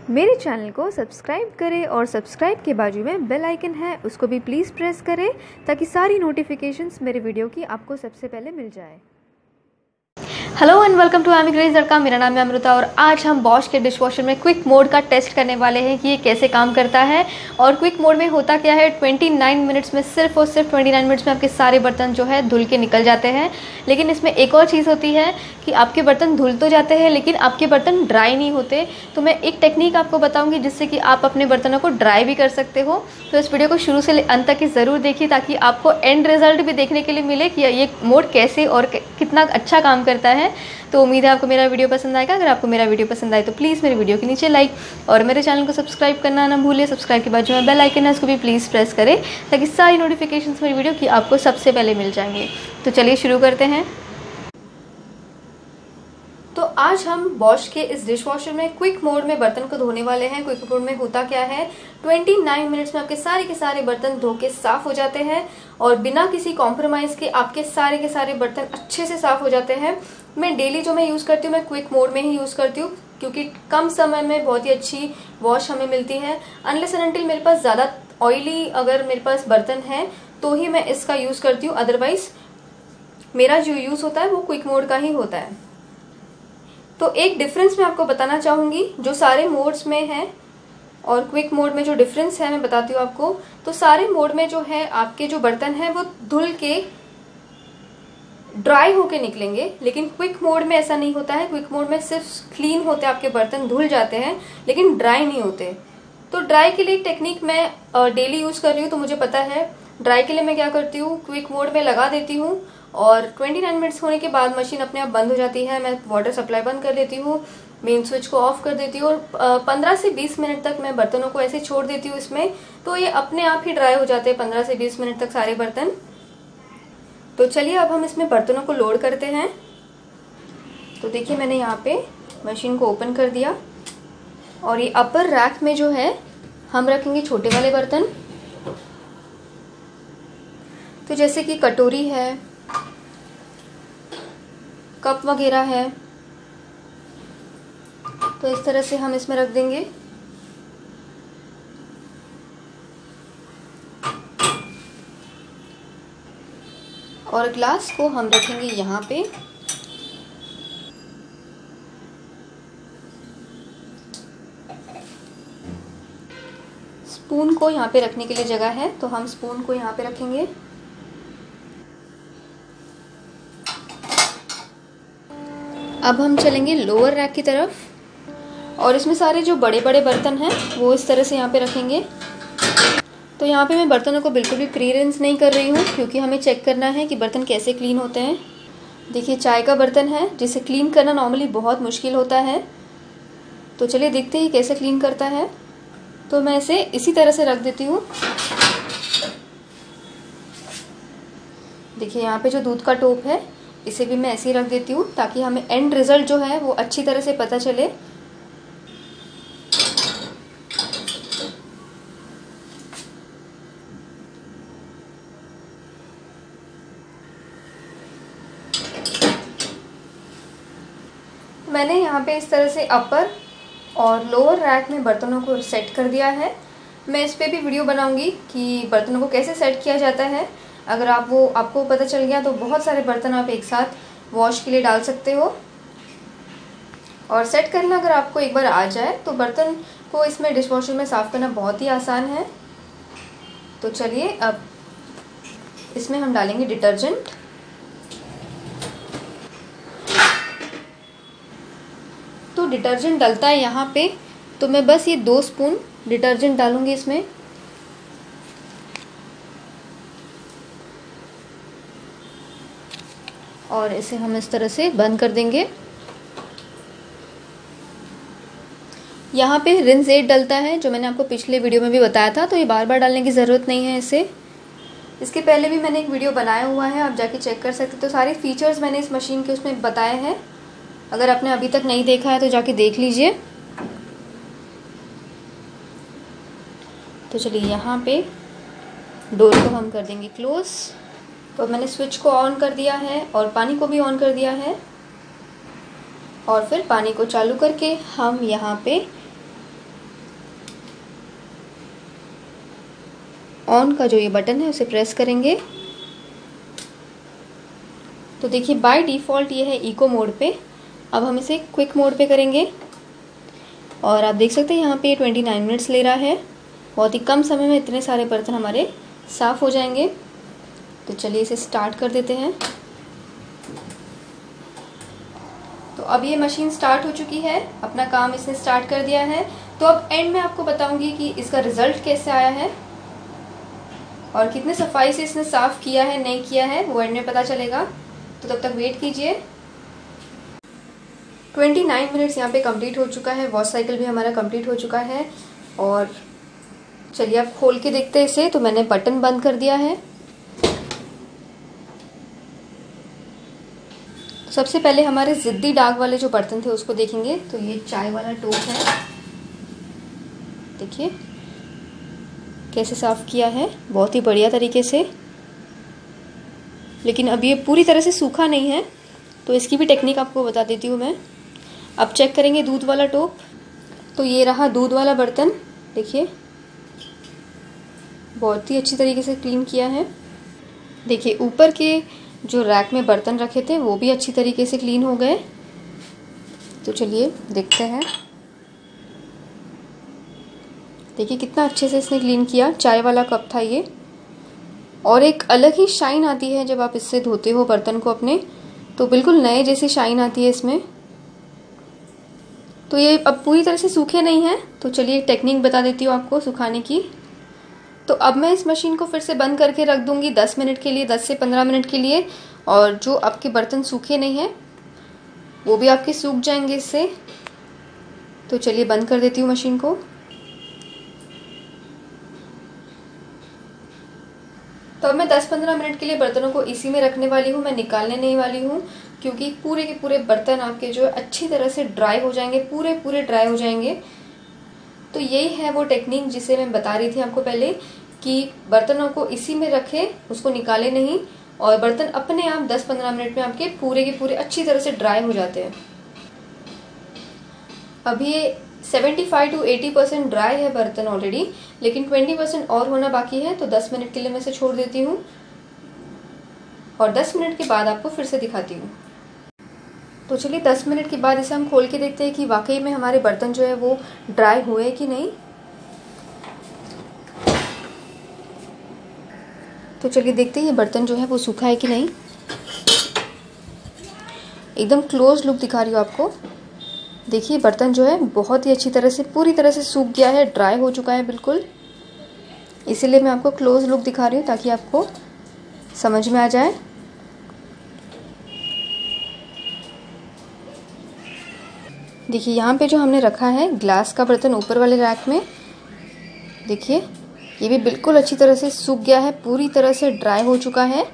मेरे चैनल को सब्सक्राइब करें और सब्सक्राइब के बाजू में बेल आइकन है उसको भी प्लीज़ प्रेस करें ताकि सारी नोटिफिकेशंस मेरे वीडियो की आपको सबसे पहले मिल जाए। Hello and welcome to amygrace.com। मेरा नाम है अमृता और आज हम बॉश के डिशवॉशर में क्विक मोड का टेस्ट करने वाले हैं कि ये कैसे काम करता है। और क्विक मोड में होता क्या है, 29 मिनट्स में सिर्फ और सिर्फ 29 मिनट्स में आपके सारे बर्तन जो है धुल के निकल जाते हैं। लेकिन इसमें एक और चीज़ होती है कि आपके बर्तन धुल तो जाते हैं लेकिन आपके बर्तन ड्राई नहीं होते। तो मैं एक टेक्निक आपको बताऊँगी जिससे कि आप अपने बर्तनों को ड्राई भी कर सकते हो। तो इस वीडियो को शुरू से अंत तक ज़रूर देखिए ताकि आपको एंड रिजल्ट भी देखने के लिए मिले कि ये मोड कैसे और कितना अच्छा काम करता है। तो उम्मीद है आपको मेरा वीडियो पसंद आएगा। अगर आपको मेरा वीडियो पसंद आए तो प्लीज़ मेरे वीडियो के नीचे लाइक और मेरे चैनल को सब्सक्राइब करना ना भूलें। सब्सक्राइब के बाद जो है बेल आइकन है उसको भी प्लीज़ प्रेस करें ताकि सारी नोटिफिकेशंस मेरी वीडियो की आपको सबसे पहले मिल जाएंगे। तो चलिए शुरू करते हैं। तो आज हम बॉश के इस डिशवॉशर में क्विक मोड में बर्तन को धोने वाले हैं। क्विक मोड में होता क्या है, 29 मिनट्स में आपके सारे के सारे बर्तन धो के साफ हो जाते हैं और बिना किसी कॉम्प्रोमाइज के आपके सारे के सारे बर्तन अच्छे से साफ हो जाते हैं। मैं डेली जो मैं यूज़ करती हूँ मैं क्विक मोड में ही यूज़ करती हूँ क्योंकि कम समय में बहुत ही अच्छी वॉश हमें मिलती है। अनलेस एंड अनटिल मेरे पास ज़्यादा ऑयली अगर मेरे पास बर्तन है तो ही मैं इसका यूज़ करती हूँ, अदरवाइज मेरा जो यूज़ होता है वो क्विक मोड का ही होता है। तो एक डिफरेंस मैं आपको बताना चाहूंगी जो सारे मोड्स में है और क्विक मोड में जो डिफरेंस है मैं बताती हूँ आपको। तो सारे मोड में जो है आपके जो बर्तन है वो धुल के ड्राई होके निकलेंगे, लेकिन क्विक मोड में ऐसा नहीं होता है। क्विक मोड में सिर्फ क्लीन होते हैं, आपके बर्तन धुल जाते हैं लेकिन ड्राई नहीं होते। तो ड्राई के लिए टेक्निक मैं डेली यूज कर रही हूँ तो मुझे पता है। ड्राई के लिए मैं क्या करती हूँ, क्विक मोड में लगा देती हूँ और 29 मिनट्स होने के बाद मशीन अपने आप बंद हो जाती है। मैं वाटर सप्लाई बंद कर देती हूँ, मेन स्विच को ऑफ कर देती हूँ और 15 से 20 मिनट तक मैं बर्तनों को ऐसे छोड़ देती हूँ इसमें, तो ये अपने आप ही ड्राई हो जाते हैं 15 से 20 मिनट तक सारे बर्तन। तो चलिए अब हम इसमें बर्तनों को लोड करते हैं। तो देखिए मैंने यहाँ पे मशीन को ओपन कर दिया और ये अपर रैक में जो है हम रखेंगे छोटे वाले बर्तन। तो जैसे कि कटोरी है, कप वगैरह है, तो इस तरह से हम इसमें रख देंगे। और ग्लास को हम रखेंगे यहाँ पे। स्पून को यहाँ पे रखने के लिए जगह है तो हम स्पून को यहाँ पे रखेंगे। अब हम चलेंगे लोअर रैक की तरफ और इसमें सारे जो बड़े बड़े बर्तन हैं वो इस तरह से यहाँ पे रखेंगे। तो यहाँ पे मैं बर्तनों को बिल्कुल भी प्री रिंस नहीं कर रही हूँ क्योंकि हमें चेक करना है कि बर्तन कैसे क्लीन होते हैं। देखिए चाय का बर्तन है जिसे क्लीन करना नॉर्मली बहुत मुश्किल होता है। तो चलिए देखते हैं कैसे क्लीन करता है। तो मैं इसे इसी तरह से रख देती हूँ। देखिए यहाँ पे जो दूध का टोप है इसे भी मैं ऐसे ही रख देती हूँ ताकि हमें एंड रिजल्ट जो है वो अच्छी तरह से पता चले। मैंने यहाँ पे इस तरह से अपर और लोअर रैक में बर्तनों को सेट कर दिया है। मैं इस पे भी वीडियो बनाऊंगी कि बर्तनों को कैसे सेट किया जाता है। अगर आपको पता चल गया तो बहुत सारे बर्तन आप एक साथ वॉश के लिए डाल सकते हो। और सेट करना अगर आपको एक बार आ जाए तो बर्तन को इसमें डिशवॉशर में साफ़ करना बहुत ही आसान है। तो चलिए अब इसमें हम डालेंगे डिटर्जेंट। तो डिटर्जेंट डलता है यहाँ पे, तो मैं बस ये 2 स्पून डिटर्जेंट डालूंगी इसमें। और इसे हम इस तरह से बंद कर देंगे। यहाँ पे रिंस एड डलता है जो मैंने आपको पिछले वीडियो में भी बताया था, तो ये बार बार डालने की ज़रूरत नहीं है इसे। इसके पहले भी मैंने एक वीडियो बनाया हुआ है, आप जाके चेक कर सकते हो। तो सारे फीचर्स मैंने इस मशीन के उसमें बताए हैं। अगर आपने अभी तक नहीं देखा है तो जाके देख लीजिए। तो चलिए यहाँ पे डोर को हम कर देंगे क्लोज। तो मैंने स्विच को ऑन कर दिया है और पानी को भी ऑन कर दिया है और फिर पानी को चालू करके हम यहाँ पे ऑन का जो ये बटन है उसे प्रेस करेंगे तो देखिए बाय डिफ़ॉल्ट ये है इको मोड पे। अब हम इसे क्विक मोड पे करेंगे और आप देख सकते हैं यहाँ पे 29 मिनट्स ले रहा है। बहुत ही कम समय में इतने सारे बर्तन हमारे साफ़ हो जाएंगे। तो चलिए इसे स्टार्ट कर देते हैं। तो अब ये मशीन स्टार्ट हो चुकी है, अपना काम इसने स्टार्ट कर दिया है। तो अब एंड में आपको बताऊंगी कि इसका रिजल्ट कैसे आया है और कितने सफाई से इसने साफ़ किया है नहीं किया है, वो एंड में पता चलेगा। तो तब तक वेट कीजिए। 29 मिनट्स यहाँ पे कंप्लीट हो चुका है। वॉश साइकिल भी हमारा कंप्लीट हो चुका है और चलिए आप खोल के देखते हैं इसे। तो मैंने बटन बंद कर दिया है। सबसे पहले हमारे ज़िद्दी दाग वाले जो बर्तन थे उसको देखेंगे। तो ये चाय वाला टोप है, देखिए कैसे साफ़ किया है, बहुत ही बढ़िया तरीके से। लेकिन अब ये पूरी तरह से सूखा नहीं है, तो इसकी भी टेक्निक आपको बता देती हूँ मैं। अब चेक करेंगे दूध वाला टोप। तो ये रहा दूध वाला बर्तन, देखिए बहुत ही अच्छी तरीके से क्लीन किया है। देखिए ऊपर के जो रैक में बर्तन रखे थे वो भी अच्छी तरीके से क्लीन हो गए। तो चलिए देखते हैं। देखिए कितना अच्छे से इसने क्लीन किया। चाय वाला कप था ये और एक अलग ही शाइन आती है जब आप इससे धोते हो बर्तन को अपने, तो बिल्कुल नए जैसी शाइन आती है इसमें। तो ये अब पूरी तरह से सूखे नहीं हैं। तो चलिए एक टेक्निक बता देती हूँ आपको सुखाने की। तो अब मैं इस मशीन को फिर से बंद करके रख दूंगी 10 मिनट के लिए, 10 से 15 मिनट के लिए। और जो आपके बर्तन सूखे नहीं हैं वो भी आपके सूख जाएंगे इससे। तो चलिए बंद कर देती हूँ मशीन को। तो अब मैं 10-15 मिनट के लिए बर्तनों को इसी में रखने वाली हूँ, मैं निकालने नहीं वाली हूँ, क्योंकि पूरे के पूरे बर्तन आपके जो है अच्छी तरह से ड्राई हो जाएंगे, पूरे ड्राई हो जाएंगे। तो यही है वो टेक्निक जिसे मैं बता रही थी आपको पहले, कि बर्तनों को इसी में रखें, उसको निकाले नहीं, और बर्तन अपने आप 10-15 मिनट में आपके पूरे के पूरे अच्छी तरह से ड्राई हो जाते हैं। अभी ये 75 to 80% ड्राई है बर्तन ऑलरेडी, लेकिन 20% और होना बाकी है। तो 10 मिनट के लिए मैं इसे छोड़ देती हूँ और 10 मिनट के बाद आपको फिर से दिखाती हूँ। तो चलिए 10 मिनट के बाद इसे हम खोल के देखते हैं कि वाकई में हमारे बर्तन जो है वो ड्राई हुए कि नहीं। तो चलिए देखते हैं ये बर्तन जो है वो सूखा है कि नहीं। एकदम क्लोज लुक दिखा रही हूँ आपको। देखिए बर्तन जो है बहुत ही अच्छी तरह से पूरी तरह से सूख गया है, ड्राई हो चुका है बिल्कुल। इसीलिए मैं आपको क्लोज लुक दिखा रही हूँ ताकि आपको समझ में आ जाए। देखिए यहाँ पे जो हमने रखा है ग्लास का बर्तन ऊपर वाले रैक में, देखिए ये भी बिल्कुल अच्छी तरह से सूख गया है, पूरी तरह से ड्राई हो चुका है।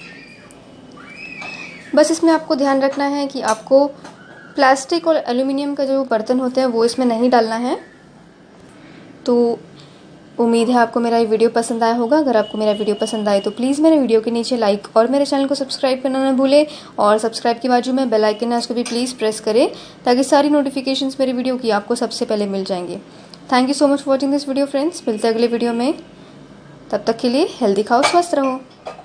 बस इसमें आपको ध्यान रखना है कि आपको प्लास्टिक और एल्युमिनियम का जो बर्तन होते हैं वो इसमें नहीं डालना है। तो उम्मीद है आपको मेरा ये वीडियो पसंद आया होगा। अगर आपको मेरा वीडियो पसंद आए तो प्लीज़ मेरे वीडियो के नीचे लाइक और मेरे चैनल को सब्सक्राइब करना ना भूलें, और सब्सक्राइब के बाजू में बेल आइकन है उसको भी प्लीज़ प्रेस करें ताकि सारी नोटिफिकेशंस मेरे वीडियो की आपको सबसे पहले मिल जाएंगे। Thank you so much for watching this video friends. मिलते हैं अगले वीडियो में, तब तक के लिए हेल्दी खाओ, स्वस्थ रहो।